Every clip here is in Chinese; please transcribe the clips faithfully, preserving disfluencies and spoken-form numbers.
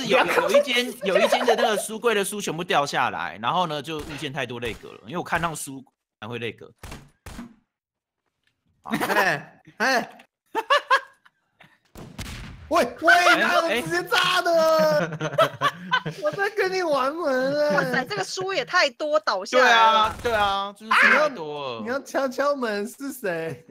有有一间有一间的那个书柜的书全部掉下来，然后呢就遇见太多泪格了，因为我看到书还会泪格。 哎哎，喂喂，哪有直接炸的？我在跟你玩门哇塞， 哎！ 这个书也太多倒下来对啊了。 对啊，就是书太多了。 你要敲敲门是谁？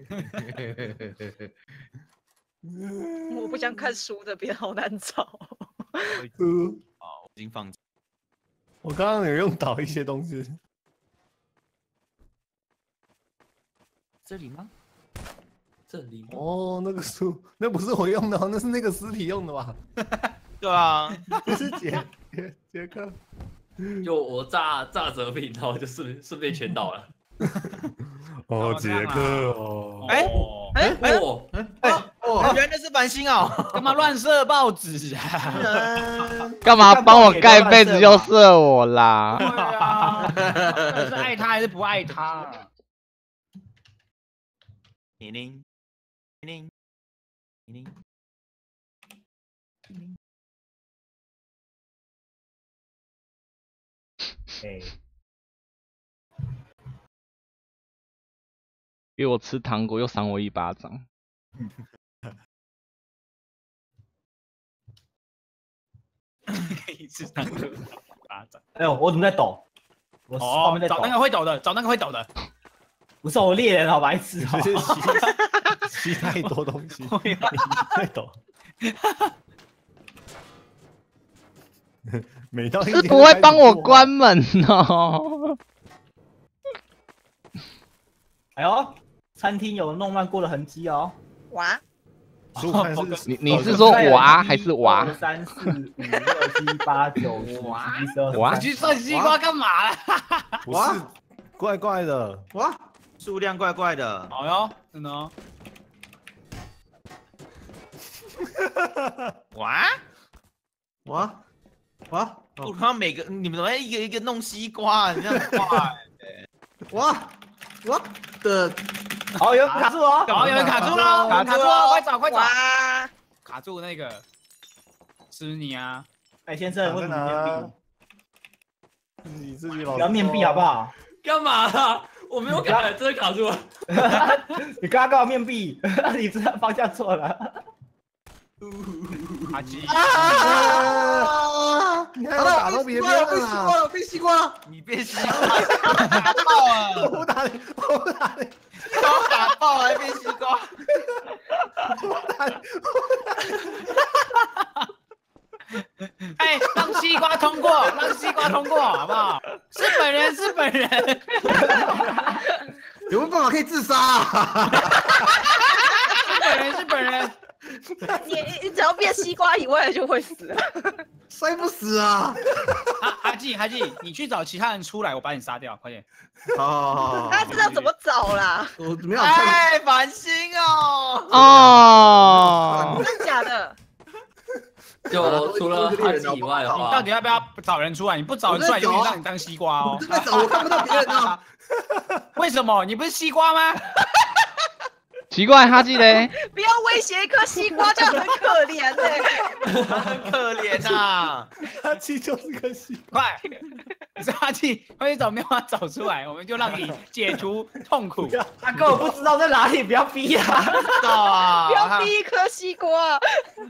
我不想看书的，别好难找。 嗯， 好，我已经放。 我刚刚有用倒一些东西。 这里吗？ 这里哦，那个书，那不是我用的，那是那个尸体用的吧？ 对啊， 这是杰杰杰克。 就我炸炸折饼，然后就顺顺便全倒了。 哦，杰克哦。 哎哎哎我哎哦，原来那是繁星哦， 干嘛乱射报纸啊？ 干嘛帮我盖被子就射我啦？ 对啊，到底是爱他还是不爱他？ 宁宁，宁宁，宁宁。 哎， 逼我吃糖果，又赏我一巴掌。 可以吃糖果巴掌。 哎呦，我怎么在抖？我画哦面在，抖找。那个会抖的，找那个会抖的。 不是我猎人，好白痴哦。 这是吸吸太多东西，你在抖。每到一是不会帮我关门哦。 哎呦，餐厅有弄乱过的痕迹哦。 哇， 书看是你你是说娃还是娃？ 三四五六七八九十十一十二。 娃你去射西瓜干嘛啦？ 不是怪怪的？ 哇，数量怪怪的。 好哟，真的哦。 哇哇哇我看到每个你们怎么一个一个弄西瓜？你这样画， 哇哇的！ 哦，有人卡住哦。 哦，有人卡住了， 卡住了卡住了，快找快找！ 哇， 卡住那个，是你啊！ 哎，先生，为什么面壁？ 自己自己老不要面壁好不好？ 干嘛啦？我没有卡，真的卡住了。 你刚刚干嘛面壁？你知道方向错了。 阿基， 啊！你还要打到别边了啦！ 变西瓜了，你变西瓜，打爆了！ 我打你，我打你， 我打爆还变西瓜， 我打你！ 哎，让西瓜通过，让西瓜通过，好不好？是本人，是本人。 有没有办法可以自杀啊？ 是本人，是本人。 你你只要变西瓜以外的就会死了。 摔不死啊！ 阿阿纪，阿纪，你去找其他人出来，我把你杀掉，快点。 哦， 他知道怎么找啦？ 我没有看。 哎，繁星哦， 哦， 真的假的？ 就除了他以外的你话， 到底要不要找人出来？你不找人出来，永远让你当西瓜哦。 在找，我看不到别人啊！ 为什么？你不是西瓜吗？ 奇怪，哈基嘞？ 不要威胁一颗西瓜，这样很可怜呢。 很可怜呐。 他其实就是个西快，阿纪，快去找妙蛙找出来，我们就让你解除痛苦。 他根本不知道在哪里，不要逼他。 知道啊， 不要逼一颗西瓜。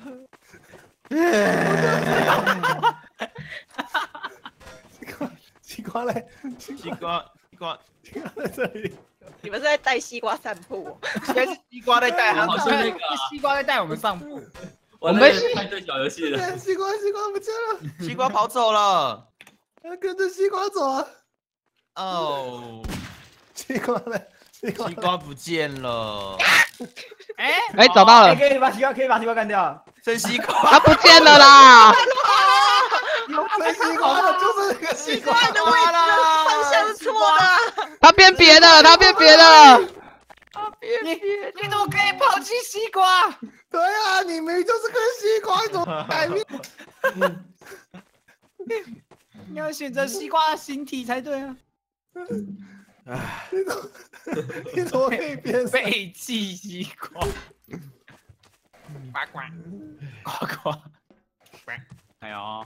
西瓜嘞， 西瓜，西瓜， 西瓜在这里。 你们是在带西瓜散步？ 应该是西瓜在带， 好像那个啊西瓜在带我们上步。 我们派对小游戏了。 西瓜，西瓜不见了， 西瓜跑走了。 要跟着西瓜走啊！ 哦， 西瓜嘞，西瓜西瓜不见了， 哎哎，找到哎， 了， 可以把西瓜，可以把西瓜干掉。 剩西瓜。 它不见了啦！ 这西瓜的就是那个西瓜西瓜的位置方向是错的啊。 它变别的了，它变别的了。 你你怎么可以抛弃西瓜？ 对啊，你明明就是个西瓜，你怎么改变？ 你要选择西瓜的形体才对啊！ 你怎么你怎么可以变身？ 废弃西瓜，呱呱呱呱。 哎呦，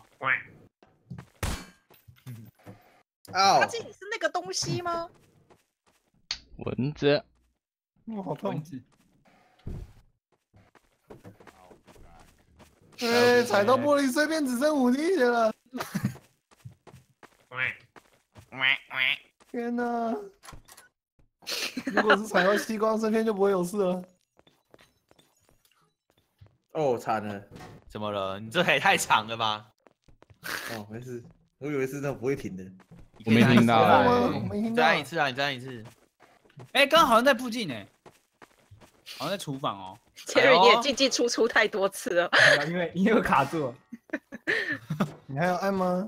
啊他！这里是那个东西吗？ 蚊子， 哇，好痛蚊！子， 哎，踩到玻璃碎片只剩五滴血了！天哪！如果是踩到西瓜碎片就不会有事了。哦，惨了！ 怎么了？你这也太长了吧？ 哦，没事，我以为是那种不会停的。 我没听到啊哎、 我没听你到。 再按一次啊！你再按一次。 哎，刚刚好像在附近呢，好像在厨房哦。 杰瑞，你也进进出出太多次了。 因为因为卡住了。 你还要按吗？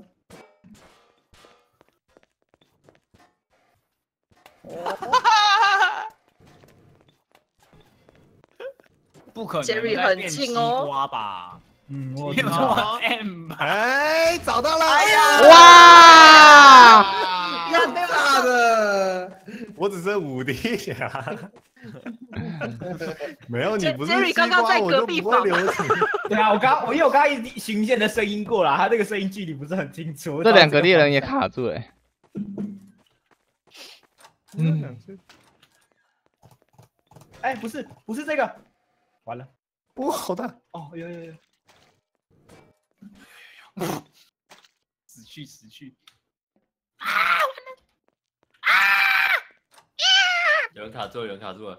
不可能， Jerry 很近哦西瓜吧？ 嗯，我没有这知道。 么 M 吧？ 哎，找到了！哎呀哇！ 要大的，我只剩五滴血啊！没有你不是 Jerry 西刚刚在瓜我就隔壁房不会流血。 对啊，我刚我因为我刚刚一直循线的声音过来，他这个声音距离不是很清楚。 这两个猎人也卡住哎、 嗯， 哎，不是不是这个，完了。 哇，好大！ 哦，有有有。 死去死去！ 有人卡住了，有人卡住了。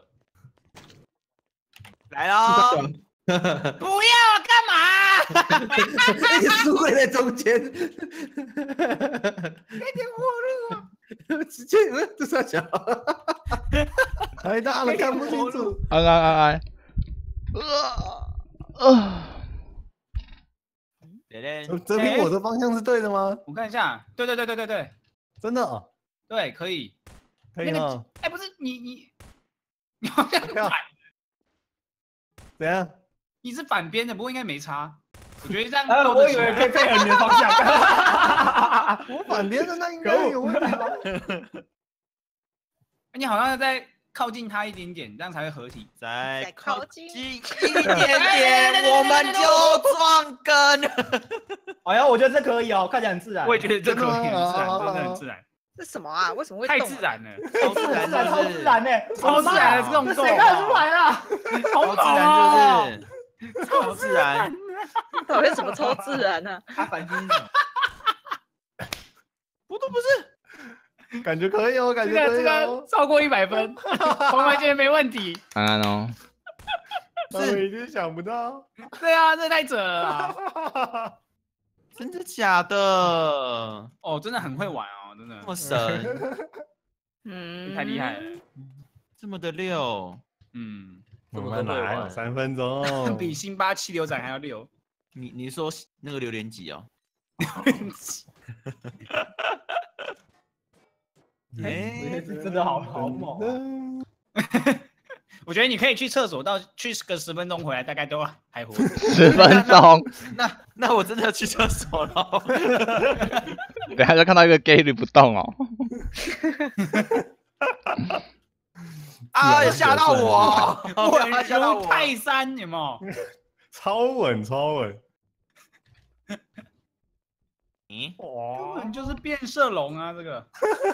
来啦！ 不要干嘛？ 那个书柜在中间，那点火热，直接这傻小，太大了看不清楚。 安安安安，呃呃， 点点， 这边我的方向是对的吗？ 我看一下，对对对对对对真的哦， 对，可以。 可以吗？ 哎，不是你你你好像反， 怎样？ 你是反边的，不过应该没差。我觉得这样呃， 够我以得起来。 为可以配合你的方向。 我反边的那应该有问题吧？ 你好像在靠近他一点点，这样才会合体。 再再靠近靠近一点点，我们就撞根。 哎呀，我觉得这可以哦，看起来很自然。 我也觉得这可以很自然， 啊真的很自然， 这什么啊？为什么会太动啊？ 自然了， 超自然超是不是？ 自然呢， 超自然的这种动这谁看得出来啊？ 好超自然是不是？超自然。 到底是什么超自然呢？ 他反击是什么？ 不都不是。 感觉可以哦，感这觉可以个这个哦。 超过一百分，完完全没问题。 安安哦， 我已经想不到。 对啊，这太扯了啊。 真的假的？ 哦，真的很会玩哦，真的这么神， 嗯， 太厉害了。 这么的溜。 嗯， 慢慢来，有三分钟。 比辛巴气流斩还要溜。 你你说那个榴莲几哦？ 哎，真的好好猛啊！ 我觉得你可以去厕所到去个十分钟回来，大概都还活着。 十分钟， 那那我真的要去厕所了。 等下就看到一个 gay 不动哦。 啊！吓到我！ 稳吓到我！ 如泰山，有没有？ 超稳，超稳。 嗯， 根哇本就是变色龙啊！这个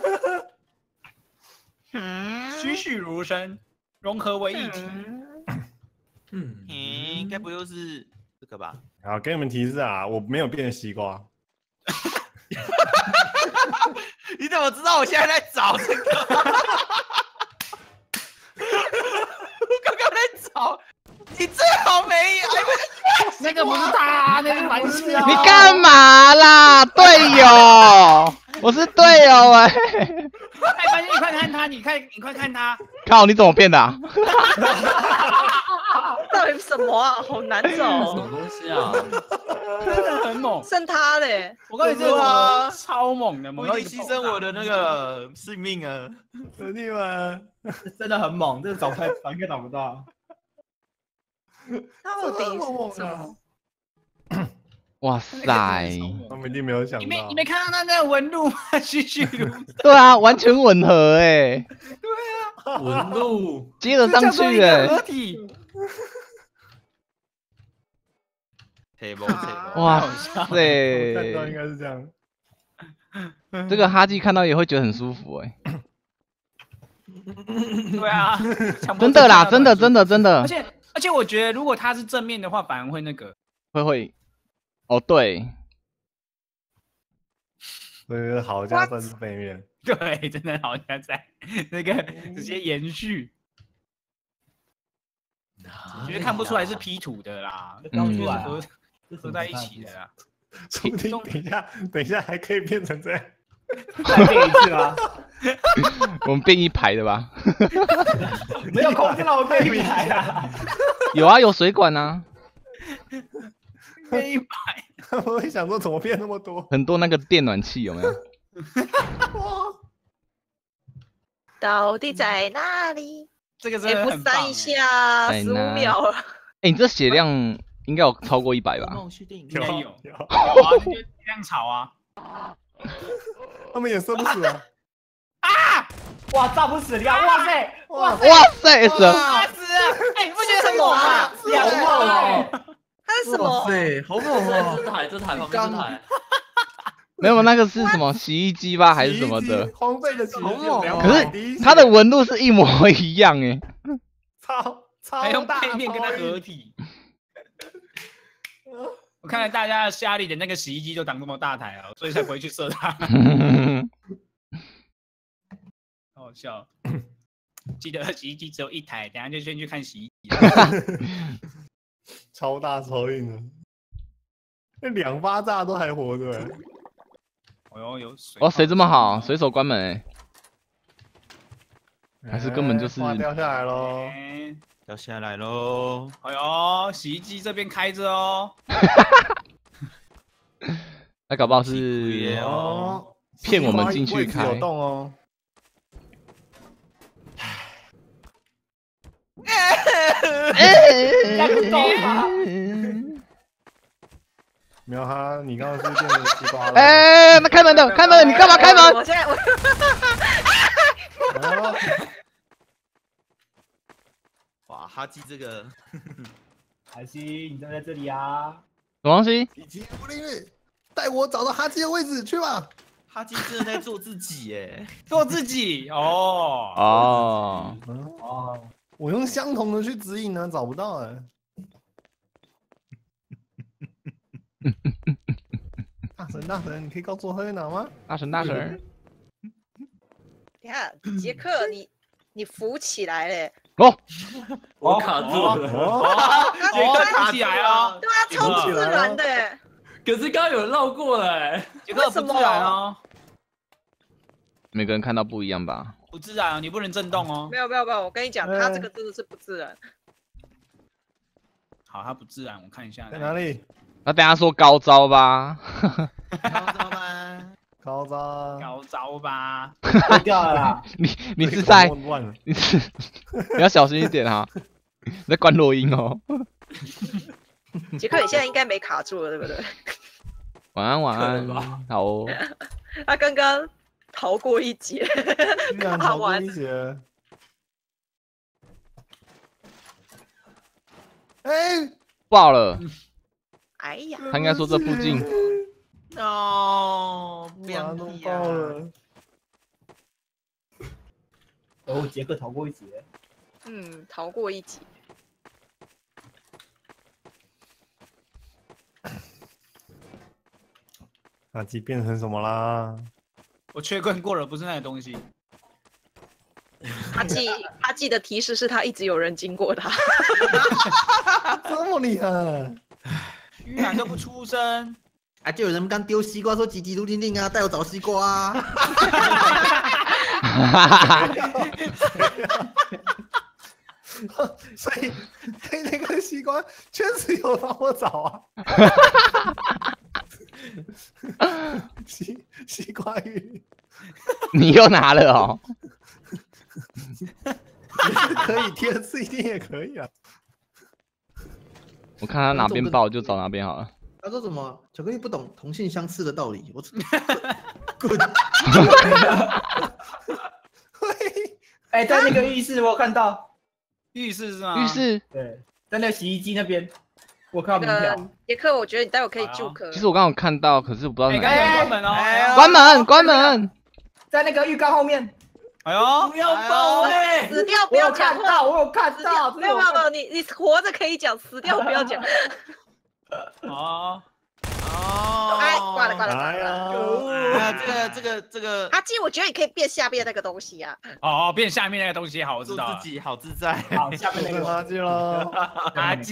嗯栩栩如生，融合为一体。 嗯嗯， 嗯，该不又是这个吧？ 好，给你们提示啊，我没有变西瓜。 你怎么知道我现在在找这个？我刚刚在找，你最好没有。 那个不是他，那是玩笑。 你干嘛啦，队友？我是队友哎、 哎，发现你快看他，你看，你快看他。 靠，你怎么变的、啊？ 到底什么啊？好难什么走， 东西啊？ 真的很猛。 剩他嘞。 我告诉你，这个超猛的，猛到我已经牺牲我的那个性命了。 兄弟们， 真的很猛，这个找不太，应该找不到。 到底是什么？ 哇塞！ 他们一定没有想你没到你。没看到他那个纹路吗？栩栩如生。 对啊，完全吻合哎、 纹路， 接得上这叫做一去哎、 个合体。 table table。 哇看到应塞， 该是这样。 这个哈基看到也会觉得很舒服哎、 对啊， 真的啦，真的真的真的而，且而且我觉得如果他是正面的话，反而会那个。 会会，哦对， 所以好家算是背面。 对，真的好像在那个直接延续，我觉得看不出来是 P 图的啦， 嗯觉得合合在一起的啦。 说不定等一下，等一下还可以变成这样。 再变一次吗？ 我们变一排的吧？ 没有空间让我变一排啊！ 有啊，有水管啊， 变一排， 我会想说怎么变那么多？ 很多那个电暖器有没有？ 到底在哪里？ 这个真的 F 很棒三一欸。 下，十五在哪秒了。 哎、你这血量应该有超过一百吧？ 梦续电影应该有有， 有啊，那就这样吵啊！ 他们也射不死啊！ 哇，炸不死，你看，哇塞，哇塞， 哇塞，S 了， 打死了！哎，你不觉得很猛吗？ 两猛哦！ 它是什么？ 塞，好猛哦！ 这台这台旁边这台， 没有那个是什么洗衣机吧，还是什么的？ 荒废的洗衣机， 可是它的纹路是一模一样哎、 超超还用大背面跟它合体。我看来大家家里的那个洗衣机都长这么大台啊，所以才不会去射它。好好笑。记得洗衣机只有一台，等下就先去看洗衣机。 超大超硬的，那两发炸都还活着。 哦哟，有水。 哇，谁这么好？随手关门哎、还是根本就是花掉下来喽。 哎掉下来喽！ 哎呦，洗衣机这边开着哦。 那搞不好是哦， 骗我们进去位置有开。 洞哦。 那个洞吗？ 没有他，你刚刚是变成西瓜了。 哎、那开门的，开门，你干嘛开门？ 我现在我哦哇，哈基这个海西，你站在这里啊！ 什么东西？ 以及福利日，带我找到哈基的位置去吧。 哈基真的在做自己耶！ 做自己哦。 哦， 嗯， 哦， 我用相同的去指引呢，找不到哎。大神大神，你可以告诉我他在哪吗？ 大神大神， 你看杰克，你你浮起来嘞， 哦， 我卡住了。 哦， 杰克卡起来哦。 对啊，超自然的欸。 可是刚刚有人绕过来， 杰克不自然哦， 每个人看到不一样吧？ 不自然哦，你不能震动哦没。有没有没有，我跟你讲， 哎他这个真的是不自然。 好，它不自然，我看一下。 在哪里？ 那等下说高招吧。 高招吗？ 高招。 高招吧。 脱掉了啦！ 你你是在乱了。 你是你要小心一点哈，你在关录音哦。 杰克，你现在应该没卡住了，对不对？ 晚安晚安可能吧， 好哦。 他刚刚逃过一劫， 居然逃过一劫。哎， 爆了， 哎呀， 他应该说这附近。 no，不把要弄踢啊！ 爆了。 哦，杰克逃过一劫。 嗯，逃过一劫。 阿基变成什么啦？ 我确认过了，不是那个东西。 他记他记的提示是他一直有人经过他。 这么厉害！ 居然都不出声。 啊，就有人刚丢西瓜说吉吉嘟丁丁啊，带我找西瓜啊！ 所以，所以那个西瓜确实有帮我找啊。西西瓜鱼， 你又拿了哦。 可以第二次一定也可以啊。 我看他哪边爆就找哪边好了。 他说什么？巧克力不懂同性相斥的道理。我滚！ 哎，在那个浴室我有看到， 浴室是吗？ 浴室对，在那个洗衣机那边。 我看到那个名票。 杰克，我觉得你待会可以好救克。 其实我刚刚有看到，可是我不知道哎， 哪赶紧里。 关门哦！ 哎呀关门，关门！ 在那个浴缸后面， 哎呦， 不要爆哎！ 死掉不我有要讲话， 看到，我有看死到， 掉没有没有没有，你你活着可以讲，死掉不要讲。 哦， 哦， 哎，挂了挂了挂哎了。 呀， 啊，这个这个这个， 阿基，我觉得你可以变下面那个东西啊。 哦，变下面那个东西，好，我知做道了。 自己好自在。 好，下面那个。 垃圾了。 阿基。